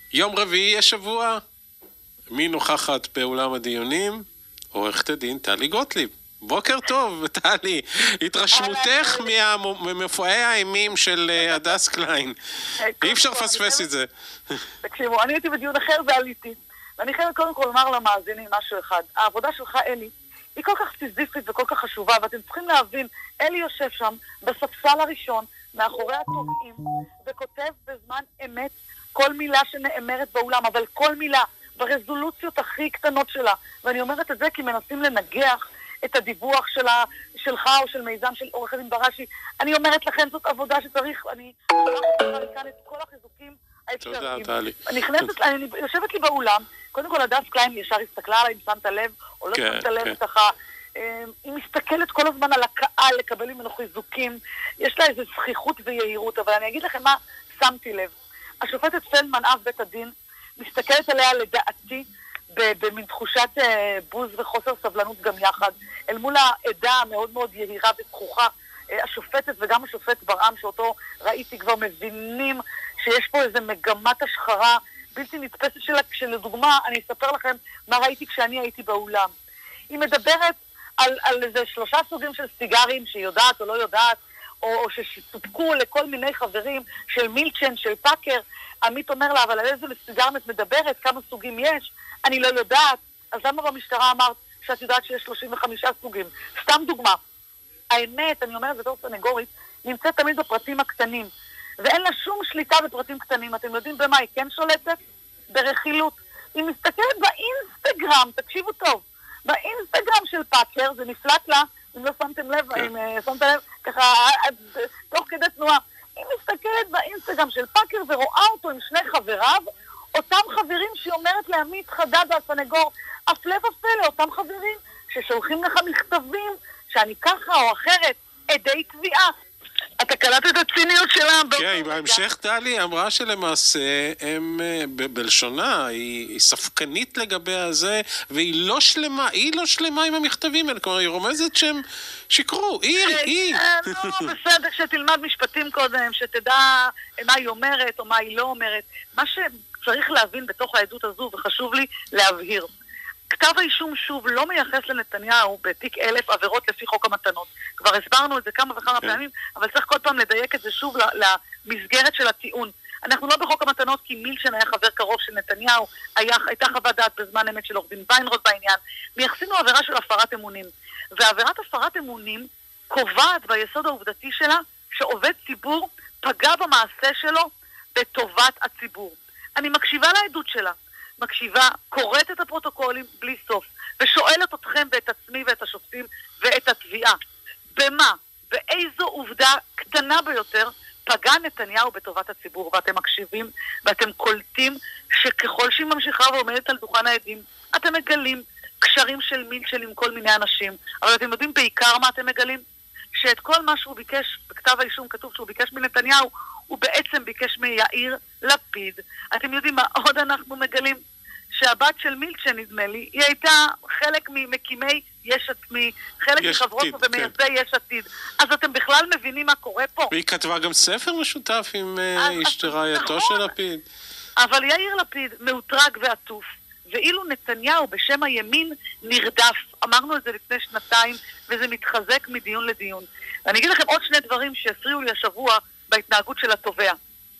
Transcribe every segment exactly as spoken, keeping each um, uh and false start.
יום רביעי השבוע, מי נוכחת באולם הדיונים? עורכת הדין טלי גוטליב. בוקר טוב, טלי. התרשמותך ממופעי האימים של הדס קליין. אי אפשר לפספס את זה. תקשיבו, אני הייתי בדיון אחר ועליתי. ואני חייבת קודם כל לומר למאזינים משהו אחד. העבודה שלך, אלי, היא כל כך סיזיפית וכל כך חשובה, ואתם צריכים להבין, אלי יושב שם בספסל הראשון, מאחורי התובעים, וכותב בזמן אמת כל מילה שנאמרת באולם, אבל כל מילה, ברזולוציות הכי קטנות שלה. ואני אומרת את זה כי מנסים לנגח את הדיווח שלה, שלך או של מיזם של עורך הדין בראשי. אני אומרת לכם, זאת עבודה שצריך, אני שולחת לכאן את כל החיזוקים האפשריים. תודה, טלי. נכנסת, אני יושבת לי באולם, קודם כל הדס קליין ישר הסתכלה עליי אם שמת לב, או לא שמת לב ככה. היא מסתכלת כל הזמן על הקהל לקבל ממנו חיזוקים, יש לה איזו זכיחות ויהירות, אבל אני אגיד לכם מה שמתי לב. השופטת פלדמן, אב בית הדין, מסתכלת עליה לדעתי במין תחושת בוז וחוסר סבלנות גם יחד, אל מול העדה המאוד מאוד יהירה וזכוכה. השופטת וגם השופט ברעם שאותו ראיתי כבר מבינים שיש פה איזו מגמת השחרה בלתי נתפסת שלה, כשלדוגמה אני אספר לכם מה ראיתי כשאני הייתי באולם. היא מדברת על, על איזה שלושה סוגים של סיגרים שהיא יודעת או לא יודעת, או, או שסופקו לכל מיני חברים של מילצ'ן, של פאקר. עמית אומר לה, אבל על איזה סיגר את מדברת, כמה סוגים יש? אני לא יודעת. אז למה במשטרה אמרת שאת יודעת שיש שלושים וחמישה סוגים? סתם דוגמה. האמת, אני אומרת בתור סנגורית, נמצאת תמיד בפרטים הקטנים. ואין לה שום שליטה בפרטים קטנים. אתם יודעים במה היא כן שולטת? ברכילות. היא מסתכלת באינסטגרם, תקשיבו טוב, באינסטגרם של פאקר, זה נפלט לה, אם לא שמתם לב, אם שמתם לב, ככה, תוך כדי תנועה, היא מסתכלת באינסטגרם של פאקר ורואה אותו עם שני חבריו, אותם חברים שהיא אומרת לעמית חדד והסנגור, הפלא ופלא, אותם חברים ששולחים לך מכתבים, שאני ככה או אחרת, עדי תביעה. אתה קלטת את הציניות שלה? כן, בהמשך טלי אמרה שלמעשה הם בלשונה, היא ספקנית לגבי הזה, והיא לא שלמה, היא לא שלמה עם המכתבים האלה, כלומר היא רומזת שהם שיקרו, היא, היא. לא, בסדר, שתלמד משפטים קודם, שתדע מה היא אומרת או מה היא לא אומרת. מה שצריך להבין בתוך העדות הזו, וחשוב לי להבהיר, כתב האישום שוב לא מייחס לנתניהו בתיק אלף עבירות לפי חוק המתנות. כבר הסברנו את זה כמה וכמה פעמים, אבל צריך כל פעם לדייק את זה שוב למסגרת של הטיעון. אנחנו לא בחוק המתנות כי מילצ'ן היה חבר קרוב של נתניהו, היה, הייתה חוות דעת בזמן אמת של עורך דין ויינרוט בעניין. מייחסים לו עבירה של הפרת אמונים. ועבירת הפרת אמונים קובעת ביסוד העובדתי שלה שעובד ציבור פגע במעשה שלו בטובת הציבור. אני מקשיבה לעדות שלה. מקשיבה, קוראת את הפרוטוקולים בלי סוף, ושואלת אתכם ואת עצמי ואת השופטים ואת התביעה, במה, באיזו עובדה קטנה ביותר פגע נתניהו בטובת הציבור, ואתם מקשיבים ואתם קולטים שככל שהיא ממשיכה ועומדת על דוכן העדים, אתם מגלים קשרים של מילצ'ן עם כל מיני אנשים, אבל אתם יודעים בעיקר מה אתם מגלים? שאת כל מה שהוא ביקש, בכתב האישום כתוב שהוא ביקש מנתניהו, הוא בעצם ביקש מיאיר לפיד. אתם יודעים מה עוד אנחנו מגלים? שהבת של מילצ'ן, נדמה לי, היא הייתה חלק ממקימי יש עתמי, חלק מחברות ומייסדי כן. יש עתיד. אז אתם בכלל מבינים מה קורה פה. והיא כתבה גם ספר משותף עם אשת רעייתו נכון. של לפיד. אבל יאיר לפיד מאותרג ועטוף, ואילו נתניהו בשם הימין נרדף. אמרנו את זה לפני שנתיים, וזה מתחזק מדיון לדיון. ואני אגיד לכם עוד שני דברים שהפריעו לי השבוע בהתנהגות של התובע.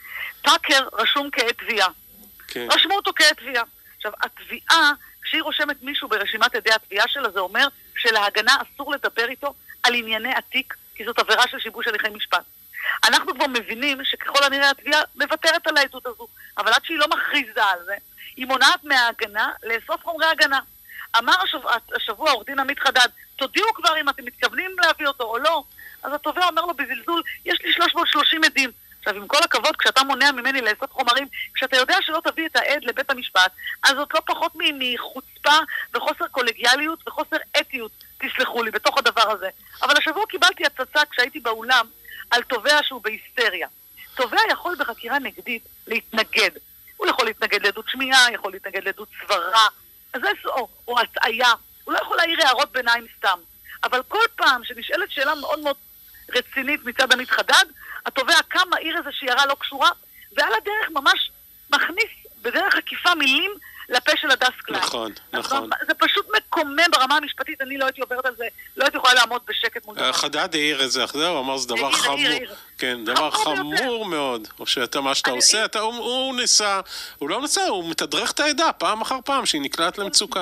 פאקר רשום כעת תביעה. כן. רשמו אותו כעת תביעה. עכשיו, התביעה, כשהיא רושמת מישהו ברשימת עדי התביעה שלה, זה אומר שלהגנה אסור לדבר איתו על ענייני עתיק, כי זאת עבירה של שיבוש הליכי משפט. אנחנו כבר מבינים שככל הנראה התביעה מוותרת על העדות הזו, אבל עד שהיא לא מכריזה על זה, היא מונעת מההגנה לאסוף חומרי הגנה. אמר השבוע, השבוע עורך דין עמית חדד, תודיעו כבר אם אתם מתכוונים להביא אותו או לא. אז התובע אומר לו בזלזול, יש לי שלוש מאות ושלושים עדים. עכשיו, עם כל הכבוד, כשאתה מונע ממני לאסוף חומרים, כשאתה יודע שלא תביא את העד לבית המשפט, אז זאת לא פחות מחוצפה וחוסר קולגיאליות וחוסר אתיות, תסלחו לי, בתוך הדבר הזה. אבל השבוע קיבלתי הצצה כשהייתי באולם על תובע שהוא בהיסטריה. תובע יכול בחקירה נגדית להתנגד. הוא יכול להתנגד לעדות שמיעה, יכול להתנגד לעדות סברה, אז זה או, או הטעיה. הוא לא יכול להעיר הערות ביניים סתם. אבל כל פעם שנשאלת שאלה מאוד מאוד רצינית מצד עמית חדד, התובע קם מעיר איזושהי הערה לא קשורה, ועל הדרך ממש מכניס, בדרך מקיפה מילים לפה של הדס קליין. נכון, נכון. זה פשוט מקומם ברמה המשפטית, אני לא הייתי עוברת על זה, לא הייתי יכולה לעמוד בשקט מול דבר. חדד העיר איזה אחר, הוא אמר, זה דבר חמור. כן, דבר חמור מאוד. או שאתה, מה שאתה עושה, הוא ניסה, הוא לא ניסה, הוא מתדרך את העדה פעם אחר פעם, שהיא נקלעת למצוקה.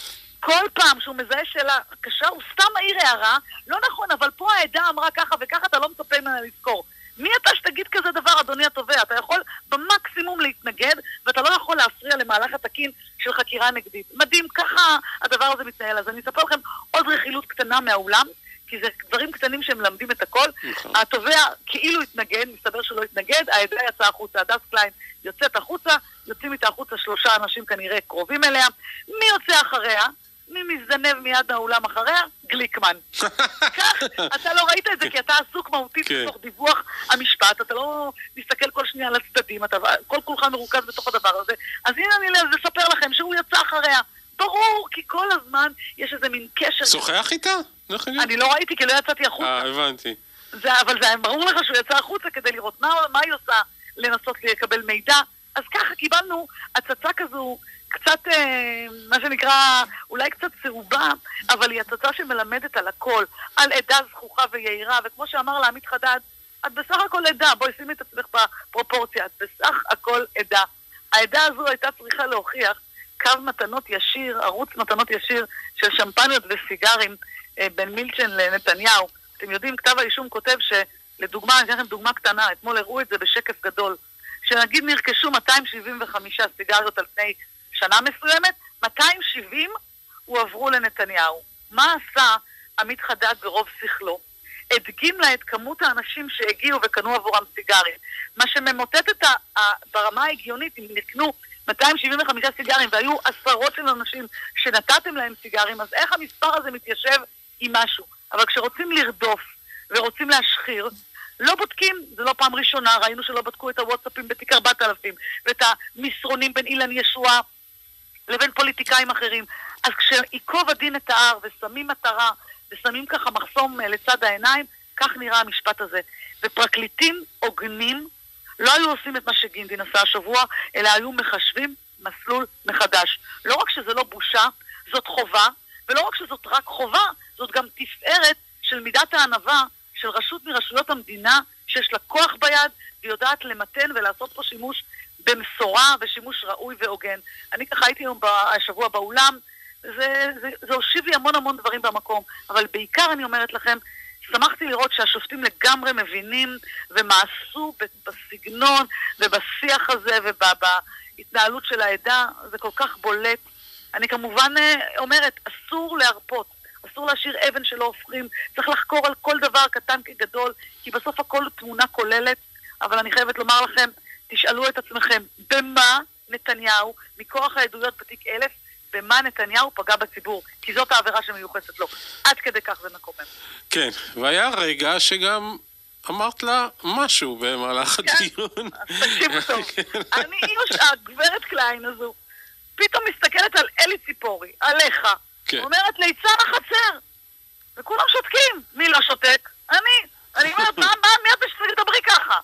כל פעם שהוא מזהה שאלה קשה, הוא סתם מעיר הערה, לא נכון, אבל פה העדה אמרה ככה וככה, אתה לא מצפה ממנה לזכור. מי אתה שתגיד כזה דבר, אדוני התובע? אתה יכול במקסימום להתנגד, ואתה לא יכול להפריע למהלך התקין של חקירה נגדית. מדהים, ככה הדבר הזה מתנהל. אז אני אספר לכם עוד רכילות קטנה מהאולם, כי זה דברים קטנים שהם מלמדים את הכל. התובע כאילו התנגד, מסתבר שלא התנגד, העדה יצאה החוצה, הדס קליין יוצאת החוצה, יוצאים איתה החוצה שלושה אנשים כנראה קרובים אליה. מי יוצא אחריה? מי מזדנב מיד מהאולם אחריה? גליקמן. כך, אתה לא ראית את זה כי אתה עסוק מהותית בתוך דיווח המשפט, אתה לא מסתכל כל שנייה על הצדדים, אתה כל כולך מרוכז בתוך הדבר הזה. אז הנה אני אספר לכם שהוא יצא אחריה. ברור, כי כל הזמן יש איזה מין קשר. שוחח איתה? אני לא ראיתי כי לא יצאתי החוצה. אה, הבנתי. אבל זה ברור לך שהוא יצא החוצה כדי לראות מה היא עושה, לנסות לקבל מידע. אז ככה קיבלנו הצצה כזו קצת, אה, מה שנקרא, אולי קצת צהובה, אבל היא הצצה שמלמדת על הכל, על עדה זכוכה ויעירה, וכמו שאמר לה עמית חדד, את בסך הכל עדה, בואי שימי את עצמך בפרופורציה, את בסך הכל עדה. העדה הזו הייתה צריכה להוכיח קו מתנות ישיר, ערוץ מתנות ישיר של שמפניות וסיגרים אה, בין מילצ'ן לנתניהו. אתם יודעים, כתב האישום כותב שלדוגמה, אני אתן לכם דוגמה קטנה, אתמול הראו את זה בשקף גדול, שנגיד נרכשו מאתיים שבעים וחמש סיגריות על פני שנה מסוימת, מאתיים שבעים הועברו לנתניהו. מה עשה עמית חדד ברוב שכלו? הדגים לה את כמות האנשים שהגיעו וקנו עבורם סיגרים. מה שממוטט את ה... ברמה ההגיונית, אם נקנו מאתיים שבעים וחמש סיגרים והיו עשרות של אנשים שנתתם להם סיגרים, אז איך המספר הזה מתיישב עם משהו? אבל כשרוצים לרדוף ורוצים להשחיר, לא בודקים, זה לא פעם ראשונה, ראינו שלא בדקו את הוואטסאפים בתיק ארבעת אלפים, ואת המסרונים בין אילן ישועה לבין פוליטיקאים אחרים. אז כשעיקוב הדין את ההר ושמים מטרה, ושמים ככה מחסום לצד העיניים, כך נראה המשפט הזה. ופרקליטים עוגנים לא היו עושים את מה שגינדין עשה השבוע, אלא היו מחשבים מסלול מחדש. לא רק שזה לא בושה, זאת חובה, ולא רק שזאת רק חובה, זאת גם תפארת של מידת הענווה של רשות מרשויות המדינה, שיש לה כוח ביד, ויודעת למתן ולעשות פה שימוש במשורה ושימוש ראוי והוגן. אני ככה הייתי היום השבוע באולם, זה, זה, זה הושיב לי המון המון דברים במקום, אבל בעיקר אני אומרת לכם, שמחתי לראות שהשופטים לגמרי מבינים ומעשו בסגנון ובשיח הזה ובהתנהלות של העדה, זה כל כך בולט. אני כמובן אומרת, אסור להרפות, אסור להשאיר אבן שלא הופכים, צריך לחקור על כל דבר קטן כגדול, כי בסוף הכל תמונה כוללת, אבל אני חייבת לומר לכם, תשאלו את עצמכם, במה נתניהו, מכוח העדויות בתיק אלף, במה נתניהו פגע בציבור, כי זאת העבירה שמיוחסת לו. עד כדי כך זה מקומם. כן, והיה רגע שגם אמרת לה משהו במהלך הדיון. תקשיב טוב. אני, הגברת קליין הזו, פתאום מסתכלת על אלי ציפורי, עליך, אומרת ליצן החצר, וכולם שותקים. מי לא שותק? אני. אני אומרת, מה, מי את שתדברי ככה?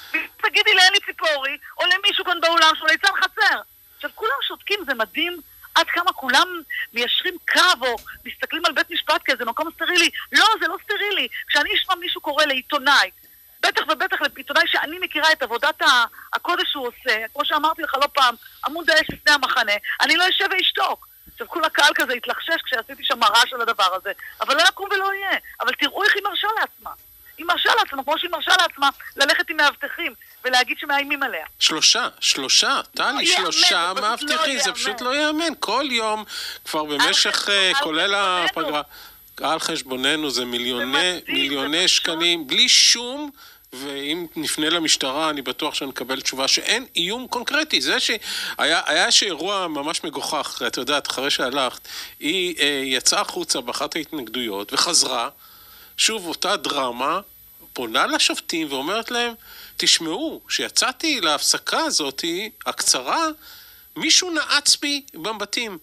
תגידי לאלי ציפורי, או למישהו כאן באולם שהוא ליצן חצר. עכשיו, כולם שותקים, זה מדהים, עד כמה כולם מיישרים קו או מסתכלים על בית משפט כאיזה מקום סטרילי. לא, זה לא סטרילי. כשאני אשמע מישהו קורא לעיתונאי, בטח ובטח לעיתונאי שאני מכירה את עבודת הקודש שהוא עושה, כמו שאמרתי לך לא פעם, עמוד האש לפני המחנה, אני לא אשב ואשתוק. עכשיו כל הקהל כזה התלחשש כשעשיתי שם מראה של הדבר הזה, אבל לא יקום ולא יהיה. אבל תראו איך היא מרשה לעצמה. היא מרשה לעצמה, כמו שהיא מרשה לעצמה, ללכת עם מאבטחים ולהגיד שמאיימים עליה. שלושה, שלושה, טלי, שלושה מאבטחים, זה פשוט לא יאמן. כל יום, כבר במשך, כולל הפגרה, על חשבוננו זה מיליוני, מיליוני שקלים, בלי שום, ואם נפנה למשטרה, אני בטוח שנקבל תשובה שאין איום קונקרטי. זה שהיה, היה שאירוע ממש מגוחך, את יודעת, אחרי שהלכת, היא יצאה החוצה באחת ההתנגדויות וחזרה, שוב אותה דרמה, פונה לשופטים ואומרת להם, תשמעו, שיצאתי להפסקה הזאת, הקצרה, מישהו נעץ בי בבתים.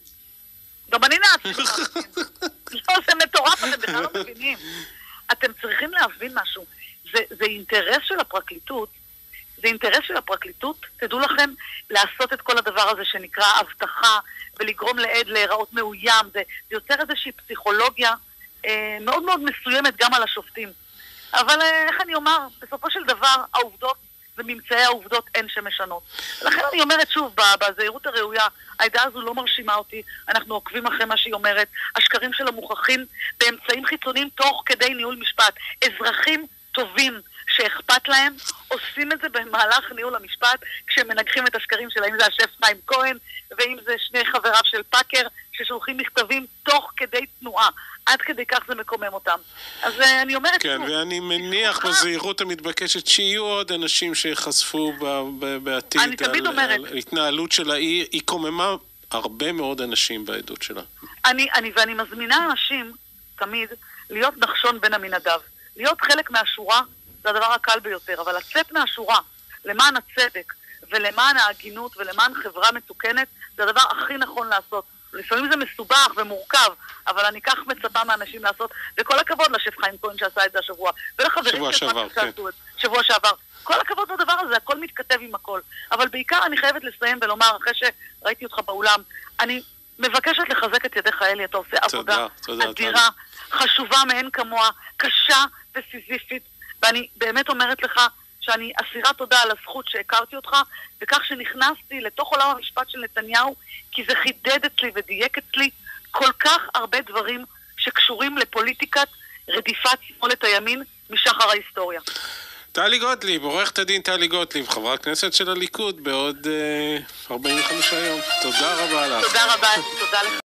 גם אני נעצתי בבתים. לא, זה מטורף, אתם בכלל לא מבינים. אתם צריכים להבין משהו. זה, זה אינטרס של הפרקליטות זה אינטרס של הפרקליטות, תדעו לכם, לעשות את כל הדבר הזה שנקרא הבטחה, ולגרום לעד להיראות מאוים, זה, זה יוצר איזושהי פסיכולוגיה אה, מאוד מאוד מסוימת גם על השופטים. אבל אה, איך אני אומר, בסופו של דבר העובדות וממצאי העובדות אין שמשנות. לכן אני אומרת שוב, בזהירות הראויה, העדה הזו לא מרשימה אותי, אנחנו עוקבים אחרי מה שהיא אומרת, השקרים שלה מוכחים באמצעים חיצוניים תוך כדי ניהול משפט. אזרחים טובים שאכפת להם, עושים את זה במהלך ניהול המשפט, כשהם מנגחים את השקרים שלה, אם זה השף חיים כהן, ואם זה שני חבריו של פאקר, ששולחים מכתבים תוך כדי תנועה. עד כדי כך זה מקומם אותם. אז אני אומרת... כן, שוב, ואני מניח בזהירות המתבקשת שיהיו עוד אנשים שיחשפו בעתיד אני תמיד על, אומרת, על התנהלות שלה. היא, היא קוממה הרבה מאוד אנשים בעדות שלה. אני, אני, ואני מזמינה אנשים תמיד להיות נחשון בין המנהדיו. להיות חלק מהשורה זה הדבר הקל ביותר, אבל לצאת מהשורה למען הצדק ולמען ההגינות ולמען חברה מתוקנת זה הדבר הכי נכון לעשות. לפעמים זה מסובך ומורכב, אבל אני כך מצפה מאנשים לעשות, וכל הכבוד לשף חיים כהן שעשה את זה השבוע, ולחברים שבוע שעבר, כן. שעשו את זה, שבוע שעבר. כל הכבוד לדבר הזה, הכל מתכתב עם הכל. אבל בעיקר אני חייבת לסיים ולומר, אחרי שראיתי אותך באולם, אני מבקשת לחזק את ידיך אלי, אתה עושה עבודה תודה, אדירה, חשובה מאין כמוה, קשה וסיזיפית, ואני באמת אומרת לך שאני אסירה תודה על הזכות שהכרתי אותך, וכך שנכנסתי לתוך עולם המשפט של נתניהו, כי זה חידד אצלי ודייק אצלי כל כך הרבה דברים שקשורים לפוליטיקת רדיפת שמאלת הימין משחר ההיסטוריה. טלי גוטליב, עורכת הדין טלי גוטליב, חברת כנסת של הליכוד בעוד uh, ארבעים וחמישה יום. תודה רבה לך. תודה רבה, תודה לך.